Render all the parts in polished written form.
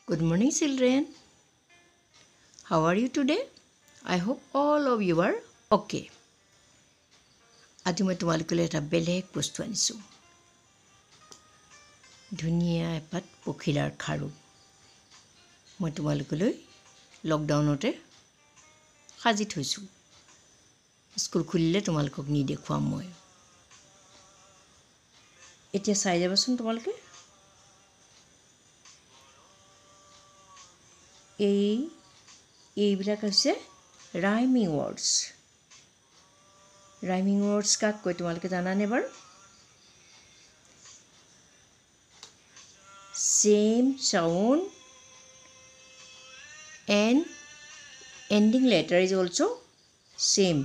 Good morning, children. How are you today? I hope all of you are okay. আজি মই তোমালোকলৈ এটা বেলেগ বস্তু আনিছোঁ। ধুনীয়া এপাত পখিলাৰ খাৰু। মই তোমালোকলৈ লকডাউনতে সাজি থৈছোঁ। স্কুল খুলিলে তোমালোকক নি দেখুৱাম মই। এতিয়া চাই যাবাচোন তোমালোকে। এইবিলাক হৈছে ৰাইমিং ৱৰ্ডছ। ৰাইমিং ৱৰ্ডছ কাক কয় তোমালোকে জানানে বাৰু? Same sound and ending letter is also same.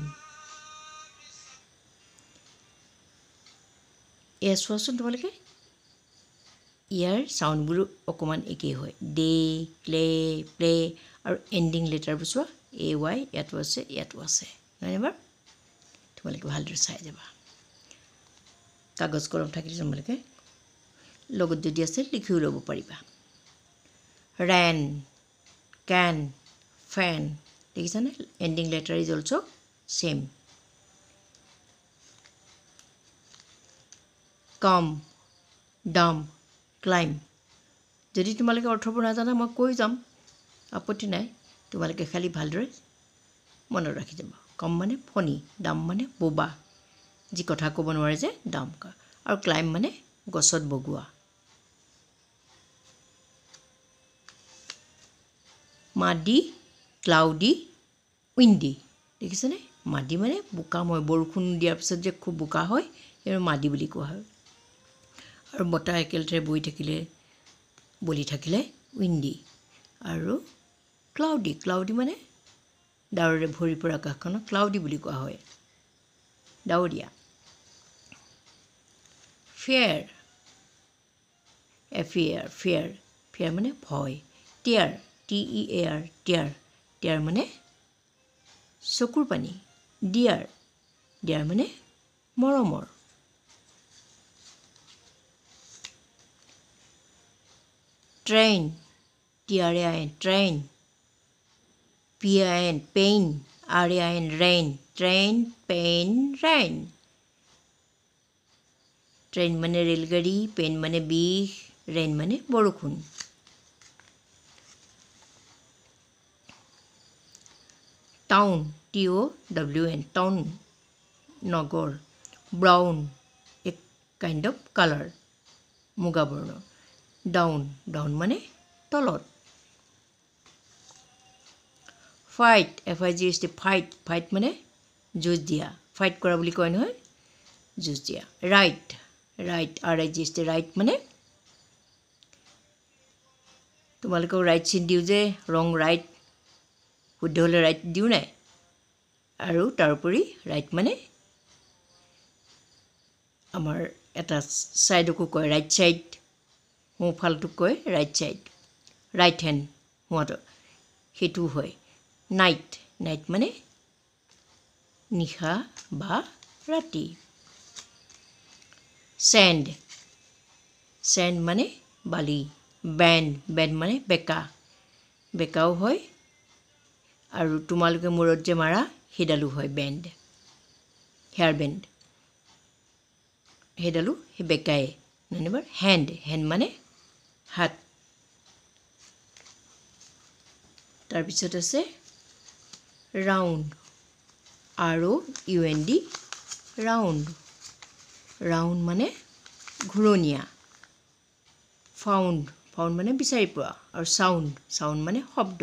এয়া চোৱাচোন তোমালোকে। ইয়াৰ চাউণ্ডবোৰো অকণমান একেই হয়। ডে, ক্লে, প্লে আৰু এণ্ডিং লেটাৰবোৰ চোৱা। AY ইয়াতো আছে, ইয়াতো আছে, নহয়নে বাৰু? তোমালোকে ভালদৰে চাই যাবা। কাগজ কলম থাকিলে তোমালোকে লগত যদি আছে লিখিও ল'ব পাৰিবা। ৰেন, কেন, ফেন, দেখিছানে? Ending letter is also' same. Comb, dumb, claim. যদি তোমালোকে অৰ্থবোৰ নাজানা মই কৈ যাম, আপত্তি নাই। তোমালোকে খালি ভালদৰে মনত ৰাখি যাব। কম মানে ফণি, ডাম মানে বোবা, যি কথা ক'ব নোৱাৰে যে ডাম কা, আৰু ক্লাইম মানে গছত বগোৱা। মাডি, ক্লাউডি, উইণ্ডি, দেখিছেনে? মাডি মানে বোকাময়, বৰষুণ দিয়াৰ পিছত যে খুব বোকা হয় সেইটো মাডি বুলি কোৱা হয়। আৰু বতাহ একেলেঠাৰে বলি থাকিলে উইণ্ডি। আৰু ক্লাউডি, ক্লাউডি মানে ডাৱৰেৰে ভৰি পৰা আকাশখনক ক্লাউডি বুলি কোৱা হয়, ডাৱৰীয়া। ফেয়াৰ, FEAR, ফেয়াৰ, ফেয়াৰ মানে ভয়। টিয়াৰ, TEAR, টিয়াৰ, টিয়াৰ মানে চকুৰ পানী। ডিয়াৰ, ডিয়াৰ মানে মৰমৰ। Train, TRAIN, train. PAIN, pain, RAIN, rain, train, pain, rain. Train মানে ৰেলগাড়ী, পেইন মানে বিষ, ৰেইন মানে বৰষুণ। টাউন, TOWN, টাউন, নগৰ। ব্ৰাউন, এক কাইণ্ড অফ কালাৰ, মুগা বৰ্ণ। ডাউন, ডাউন মানে তলত। ফাইট, FIGHT, ফাইট, ফাইট মানে যুঁজ দিয়া, ফাইট কৰা বুলি কয় নহয়, যুঁজ দিয়া। ৰাইট, ৰাইট, RIGHT, ৰাইট মানে তোমালোকক ৰাইট চিন দিওঁ যে ৰং ৰাইট, শুদ্ধ হ'লে ৰাইট দিওঁ নাই? আৰু তাৰোপৰি ৰাইট মানে আমাৰ এটা ছাইডকো কয় ৰাইট ছাইড, সোঁফালটোক কয় ৰাইট ছাইড। ৰাইট হেণ্ড সোঁহাতৰ, সেইটোও হয়। নাইট, নাইট মানে নিশা বা ৰাতি। চেণ্ড, চেণ্ড মানে বালি। বেণ্ড, বেণ্ড মানে বেকা, বেকাও হয়। আৰু তোমালোকে মূৰত যে মাৰা সেইডালো হয় বেণ্ড, হেয়াৰ বেণ্ড, সেইডালো সেই বেকাই, নহয়নে বাৰু? হেণ্ড, হেণ্ড মানে হাত। তাৰপিছত আছে ৰাউণ্ড, ROUND, ৰাউণ্ড, ৰাউণ্ড মানে ঘূৰণীয়া। ফাউণ্ড, ফাউণ্ড মানে বিচাৰি পোৱা। আৰু চাউণ্ড, চাউণ্ড মানে শব্দ।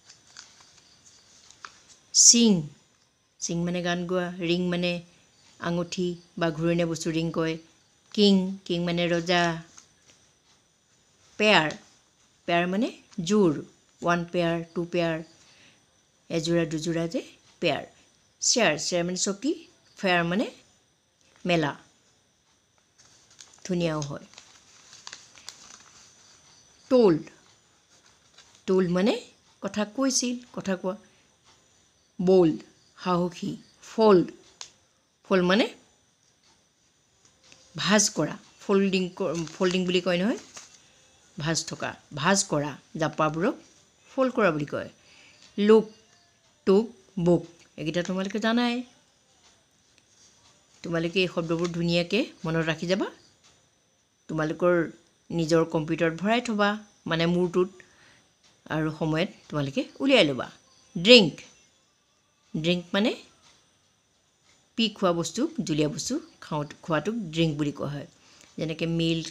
চিং, চিং মানে গান গোৱা। ৰিং মানে আঙুঠি বা ঘূৰণীয়া বস্তু ৰিং কয়। কিং, কিং মানে ৰজা। পেয়াৰ, পেয়াৰ মানে যোৰ। 1 পেয়াৰ, 2 পেয়াৰ, এযোৰা দুযোৰা যে পেয়াৰ। চেয়াৰ, চেয়াৰ মানে চকী। ফেয়াৰ মানে মেলা, ধুনীয়াও হয়। টোল্ড, টোল্ড মানে কথা কৈছিল, কথা কোৱা। বোল্ড, সাহসী। ফল্ড, ফল্ড মানে ভাঁজ কৰা, ফল্ডিং বুলি কয় নহয়। ভাঁজ কৰা জাপাবোৰক ফ'ল্ড কৰা বুলি কয়। লুক, টুক, বুক এইকেইটা তোমালোকে জানাই। তোমালোকে এই শব্দবোৰ ধুনীয়াকৈ মনত ৰাখি যাবা। তোমালোকৰ নিজৰ কম্পিউটাৰত ভৰাই থবা, মানে মূৰটোত, আৰু সময়ত তোমালোকে উলিয়াই ল'বা। ড্ৰিংক, ড্ৰিংক মানে পি খোৱা বস্তু, জুলীয়া বস্তু খোৱাটোক ড্ৰিংক বুলি কোৱা হয়। যেনেকৈ মিল্ক,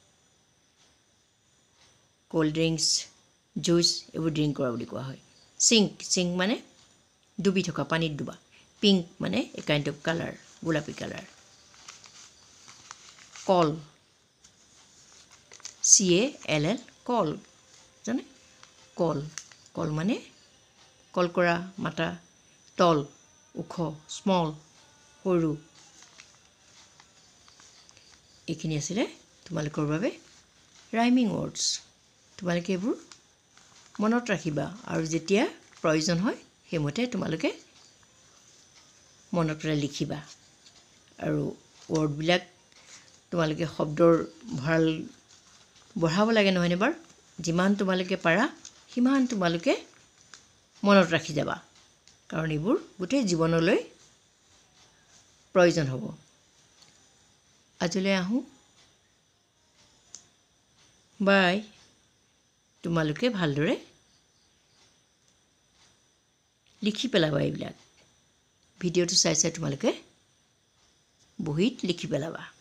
ক'ল্ড ড্ৰিংকছ, জুইচ এইবোৰ ড্ৰিংক কৰা বুলি কোৱা হয়। চিংক, চিংক মানে ডুবি থকা, পানীত ডুবা। পিংক মানে এ কাইণ্ড অফ কালাৰ, গোলাপী কালাৰ। কল, CALL, কল, জানে? কল, কল মানে কল কৰা, মাতা। তল, ওখ, স্মল, সৰু। এইখিনি আছিলে তোমালোকৰ বাবে ৰাইমিং ৱৰ্ডছ। তোমালোকে এইবোৰ মনত ৰাখিবা, আৰু যেতিয়া প্ৰয়োজন হয় সেইমতে তোমালোকে মনত পেলাই লিখিবা। আৰু ৱৰ্ডবিলাক তোমালোকে শব্দৰ ভঁৰাল বঢ়াব লাগে, নহয়নে বাৰু? যিমান তোমালোকে পাৰা সিমান তোমালোকে মনত ৰাখি যাবা, কাৰণ এইবোৰ গোটেই জীৱনলৈ প্ৰয়োজন হ'ব। আজিলৈ আহোঁ, বাই। তোমালোকে ভালদৰে লিখি পেলাবা এইবিলাক। ভিডিঅ'টো চাই চাই তোমালোকে বহীত লিখি পেলাবা।